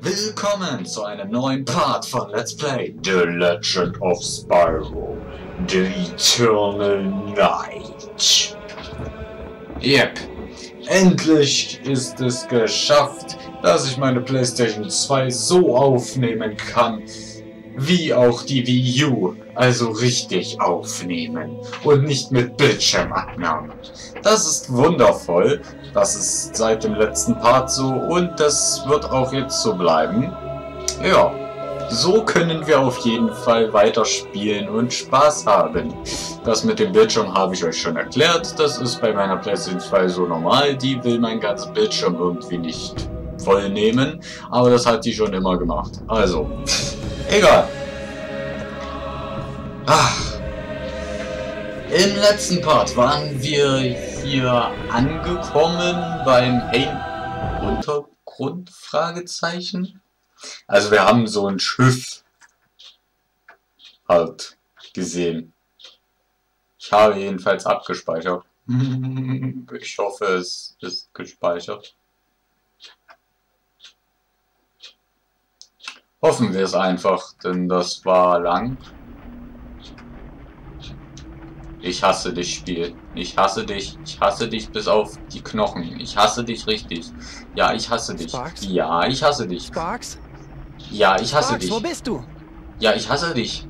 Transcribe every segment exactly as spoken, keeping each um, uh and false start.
Willkommen zu einem neuen Part von Let's Play The Legend of Spyro The Eternal Night. Yep, endlich ist es geschafft, dass ich meine PlayStation zwei so aufnehmen kann, wie auch die Wii U, also richtig aufnehmen und nicht mit Bildschirmabnahmen. Das ist wundervoll, das ist seit dem letzten Part so und das wird auch jetzt so bleiben. Ja, so können wir auf jeden Fall weiterspielen und Spaß haben. Das mit dem Bildschirm habe ich euch schon erklärt, das ist bei meiner PlayStation zwei so normal, die will meinen ganzen Bildschirm irgendwie nicht voll nehmen, aber das hat die schon immer gemacht. Also, egal. Ach. Im letzten Part waren wir hier angekommen beim Hey Untergrund? Fragezeichen. Also wir haben so ein Schiff halt gesehen. Ich habe jedenfalls abgespeichert. Ich hoffe, es ist gespeichert. Hoffen wir es einfach, denn das war lang. Ich hasse dich, Spiel. Ich hasse dich. Ich hasse dich bis auf die Knochen. Ich hasse dich richtig. Ja, ich hasse dich. Sparx? Ja, ich hasse dich. Sparx? Ja, ich hasse Sparx, dich. wo bist du? Ja, ich hasse dich.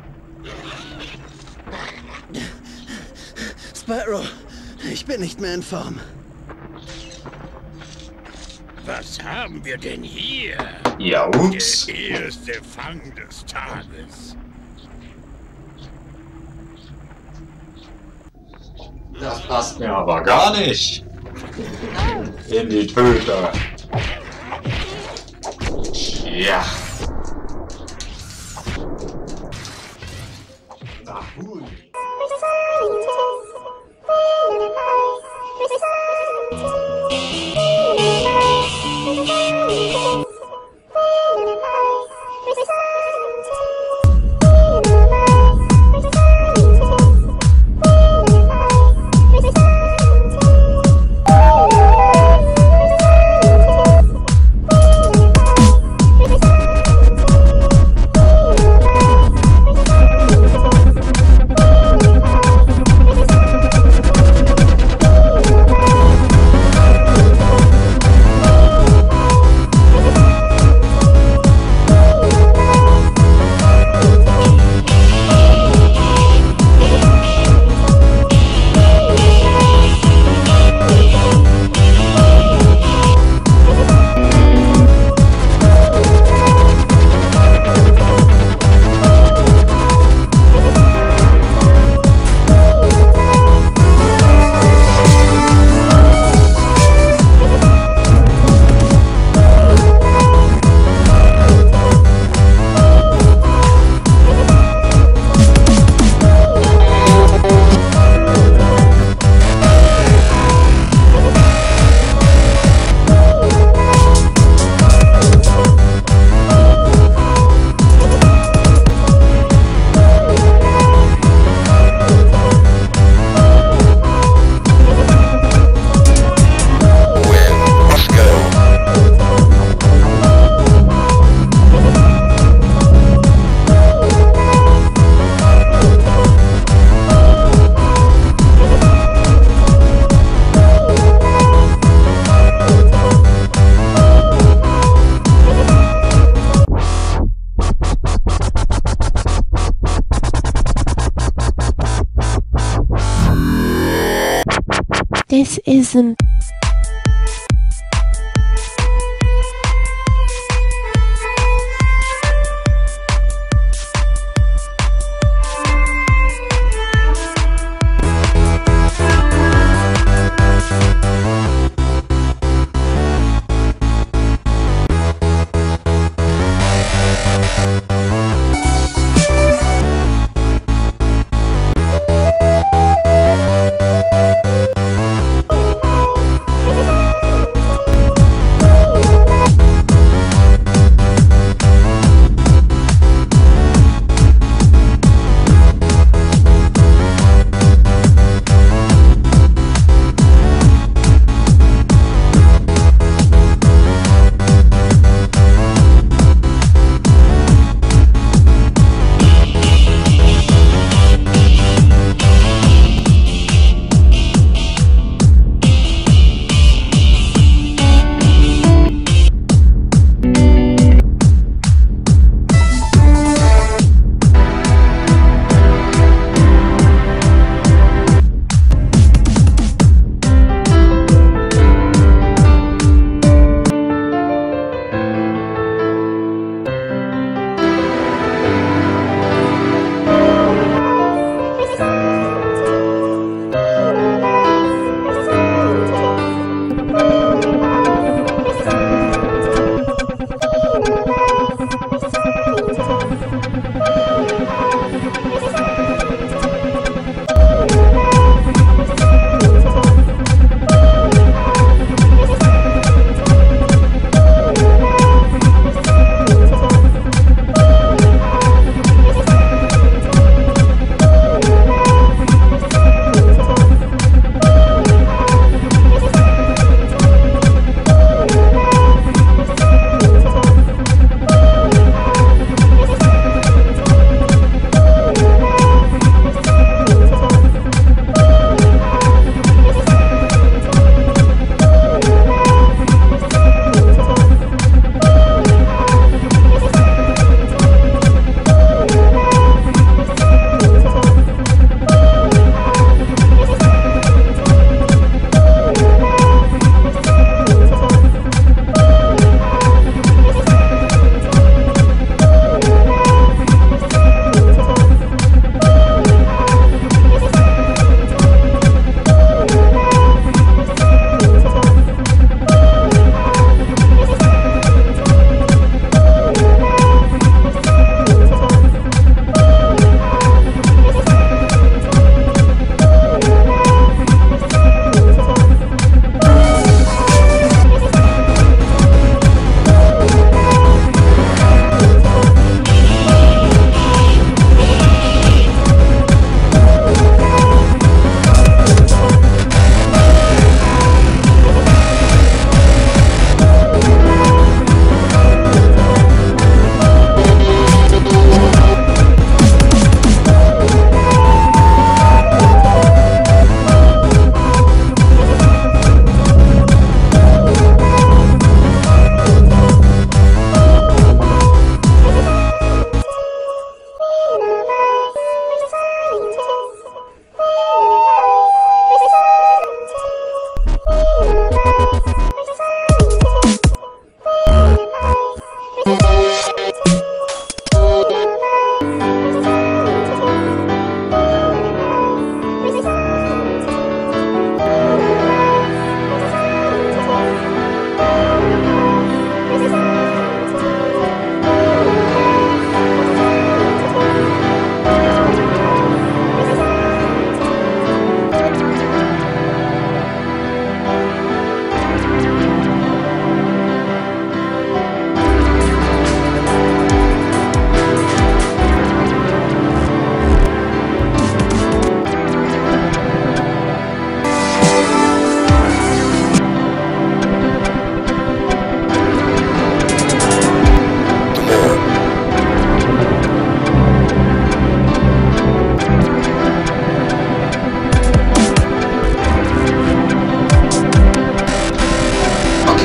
Spyro, ich bin nicht mehr in Form. Was haben wir denn hier? Ja, ups. Der erste Fang des Tages. Das passt mir aber gar nicht. In die Töter. Ja. Na, hui.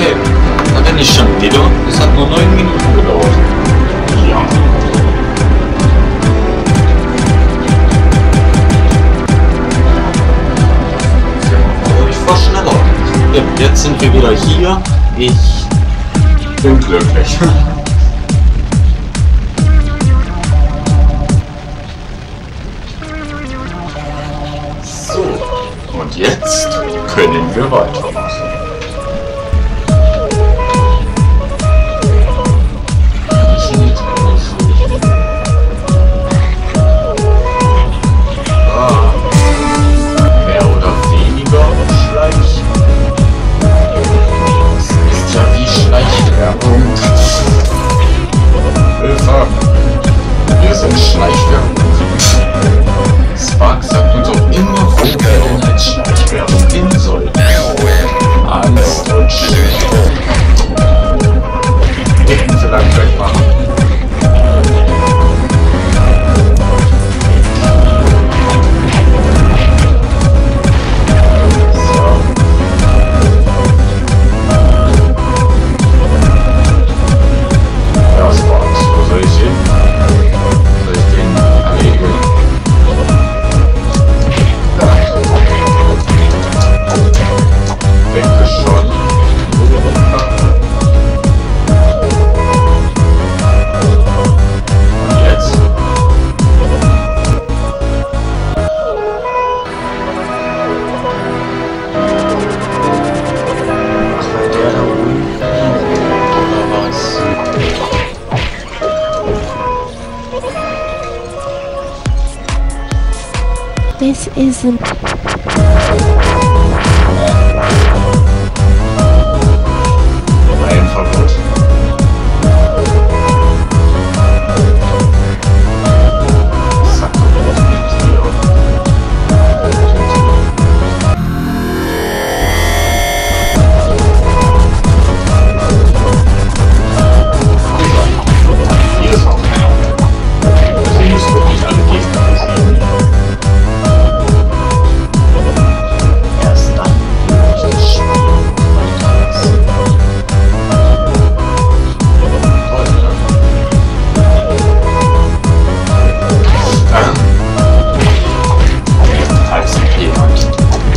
Okay, da bin ich schon wieder. Es hat nur neun Minuten gedauert. Ja. Ich war schneller. Ja, jetzt sind wir wieder hier. Ich bin glücklich. So, und jetzt können wir weitermachen. Wir sind Schleichwerbung. Spark sagt uns auch immer, wo wir denn als Schleichwerbung hin sollen. Angst und Schleichwerbung. Wir hätten vielleicht gleich machen. This isn't... Ein Verbot. Hier ist auch keiner. Also hier ist wirklich alle Gegner besiegen. Erst dann würde ich das Spiel weiterlassen. Toll, ne? Ähm. Da ist jemand.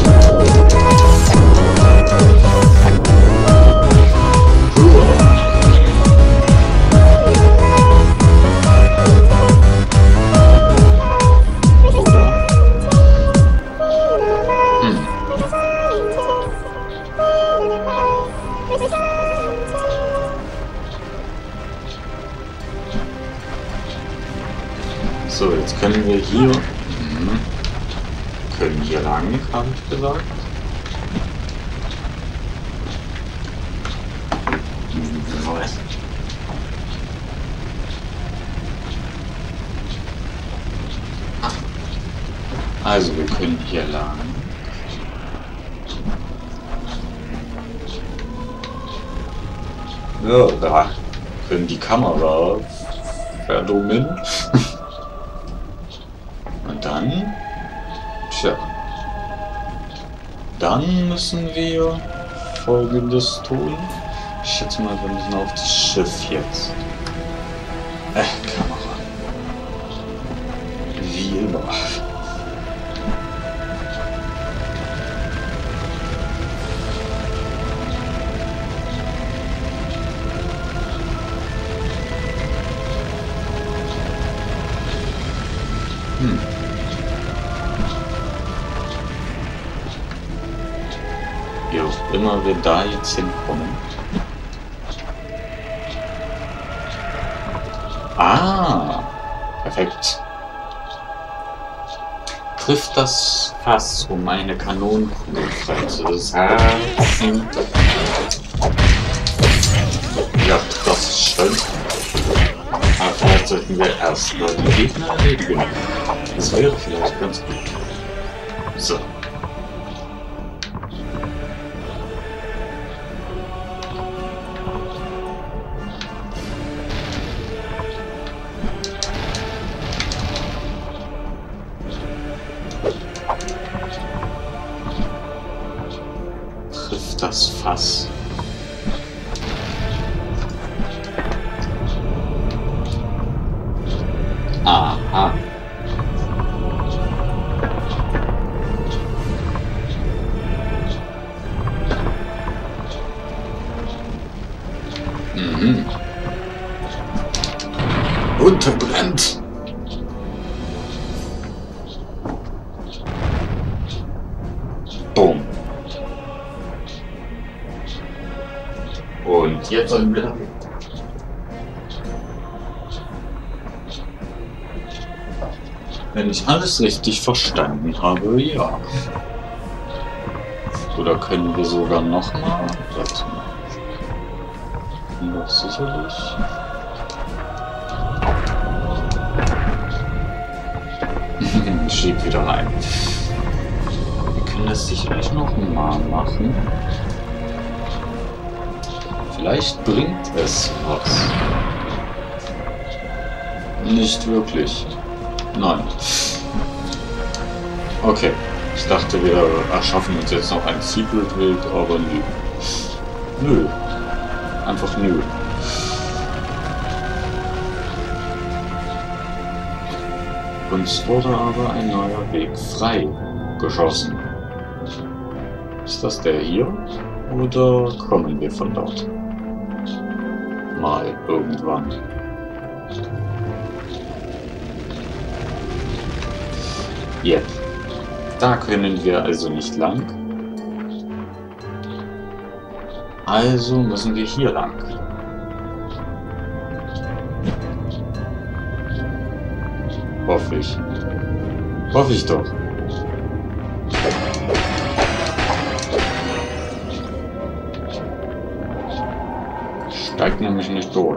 So, jetzt können wir hier... Mhm. Können hier lang, habe ich gesagt. Was? Ah. Also, wir können hier lang. Ja, da können die Kamera verdummen. Und dann, tja, dann müssen wir Folgendes tun. Ich schätze mal, wir müssen auf das Schiff jetzt. Äh, Kamera. Wie immer. Hm. Wie auch immer wir da jetzt hinkommen. Ah, perfekt. Trifft das Fass, um eine Kanonenkugel freizusetzen. Ja, das ist schön. Aber vielleicht sollten wir erstmal die Gegner erledigen. Das wäre vielleicht ganz gut. So. Trifft das Fass. Aha. Mhm. Unterbrennt. Boom. Und jetzt sollen wir... Wenn ich alles richtig verstanden habe, ja. Oder können wir sogar nochmal... Warte mal. Das sicherlich. Schieb wieder rein. Wir können das sicherlich nochmal machen. Vielleicht bringt es was. Nicht wirklich. Nein. Okay. Ich dachte, wir erschaffen uns jetzt noch ein Secret-Bild, aber nö. Nö. Einfach nö. Uns wurde aber ein neuer Weg frei geschossen. Ist das der hier? Oder kommen wir von dort? Mal irgendwann. Yep. Da können wir also nicht lang. Also müssen wir hier lang. Hoffe ich. Hoffe ich doch. Steigt nämlich nicht durch.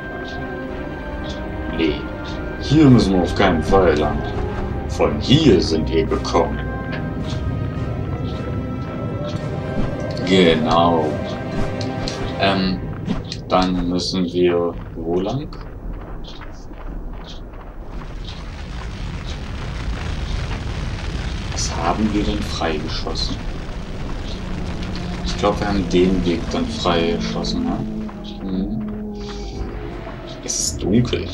Nee. Hier müssen wir auf keinen Fall lang. Von hier sind wir gekommen. Genau. Ähm, dann müssen wir wo lang? Was haben wir denn freigeschossen? Ich glaube, wir haben den Weg dann freigeschossen, ne? Hm. Es ist dunkel.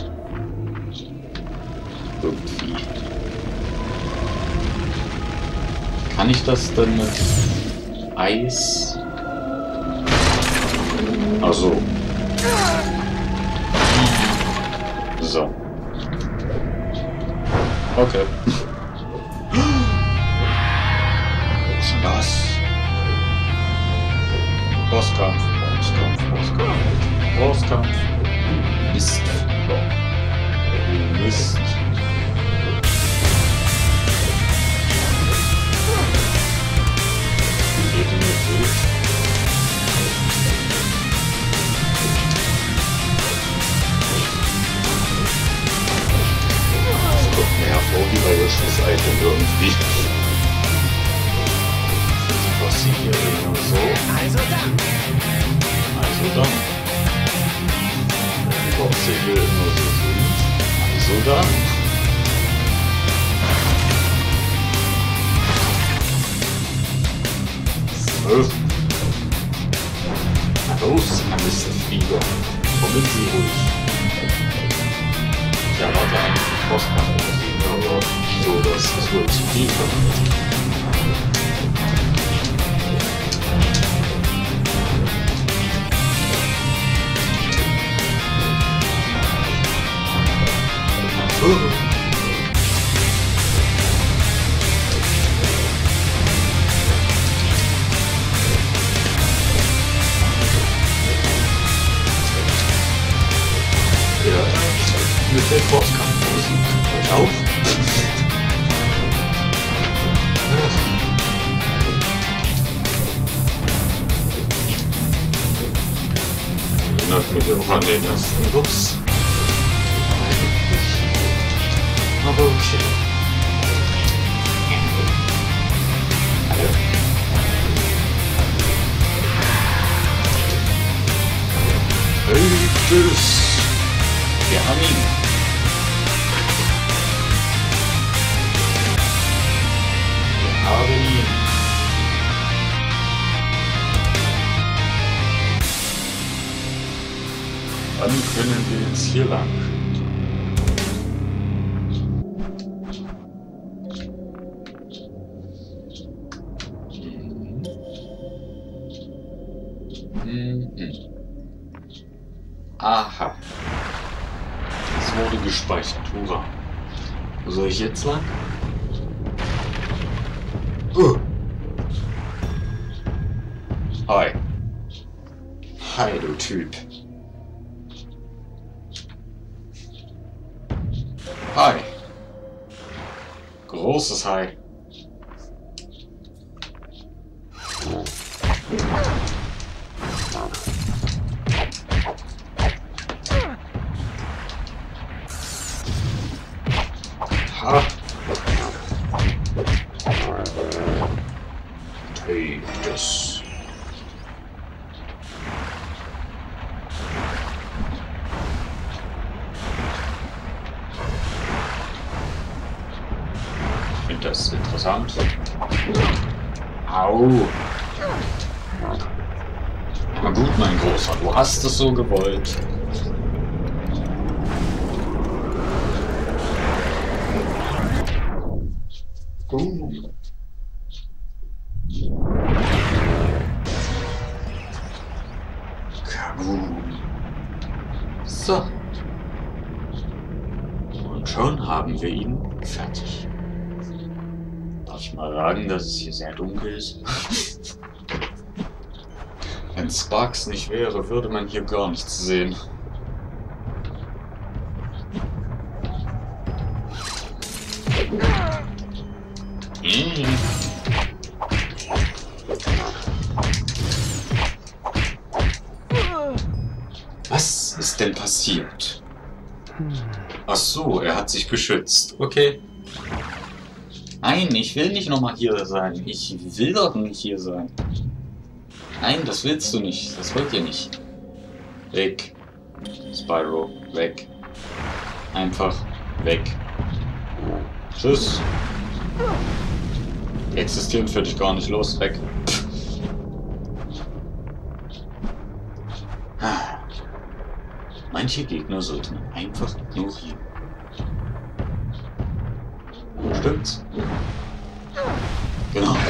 Irgendwie. Kann ich das denn mit Eis? Ach so. So. Okay. Was? Bosskampf, Bosskampf, Bosskampf, Bosskampf. Mist. Mist. Geht in den Weg. Das kommt mir hervor wie bei Urschuss-Item irgendwie. Was sie hier immer so. Also dann. Also dann. Was sie hier immer so sind. Also dann. Zwölf. Na los, Flieger. Kommen Sie ruhig. Ich erwarte eigentlich die Postkarte, aber so, dass das wohl zu viel wird. Ja, mit der Bosskampfmusik. Hört auf. Erinnert mich auch an den ersten Bus. Aber okay. Hey, tschüss. Wir haben ihn. Wir haben ihn. Dann können wir jetzt hier lang. Mhm. Aha. Es wurde gespeichert. Hurra. Wo soll ich jetzt lang? Uh. Hi. Hi, du Typ. Hi. Großes Hi. Ha. Take this. Ich finde das interessant. Au. Na gut, mein Großer, du hast es so gewollt. Uh. Kaboom. So. Und schon haben wir ihn fertig. Darf ich mal sagen, dass es hier sehr dunkel ist? Wenn Sparks nicht wäre, würde man hier gar nichts sehen. Mm. Was ist denn passiert? Ach so, er hat sich geschützt. Okay. Nein, ich will nicht nochmal hier sein. Ich will doch nicht hier sein. Nein, das willst du nicht. Das wollt ihr nicht. Weg. Spyro, weg. Einfach weg. Tschüss. Die existieren für dich gar nicht. Los, weg. Manche Gegner sollte man einfach ignorieren. Stimmt's? Genau.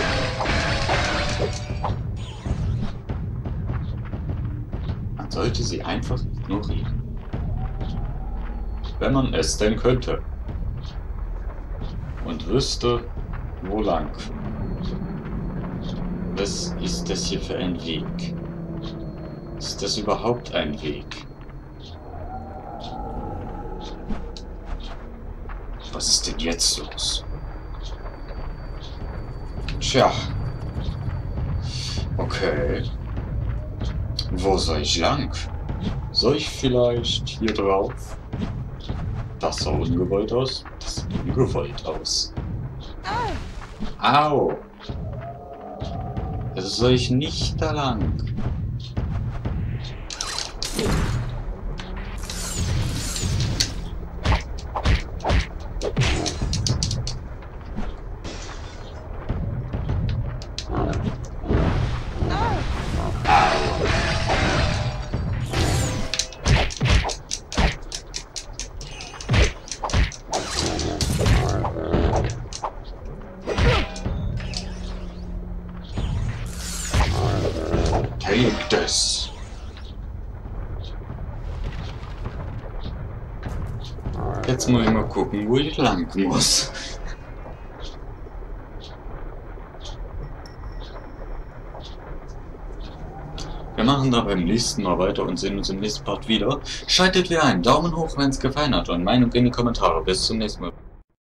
Man sollte sie einfach ignorieren. Wenn man es denn könnte. Und wüsste, wo lang. Was ist das hier für ein Weg? Ist das überhaupt ein Weg? Was ist denn jetzt los? Tja. Okay. Wo soll ich lang? Soll ich vielleicht hier drauf? Das sah ungewollt aus. Das sieht ungewollt aus. Au! Also soll ich nicht da lang? Take this. Jetzt muss ich mal gucken, wo ich lang muss. Wir machen da beim nächsten Mal weiter und sehen uns im nächsten Part wieder. Schaltet wieder ein. Daumen hoch, wenn es gefallen hat und Meinung in die Kommentare. Bis zum nächsten Mal.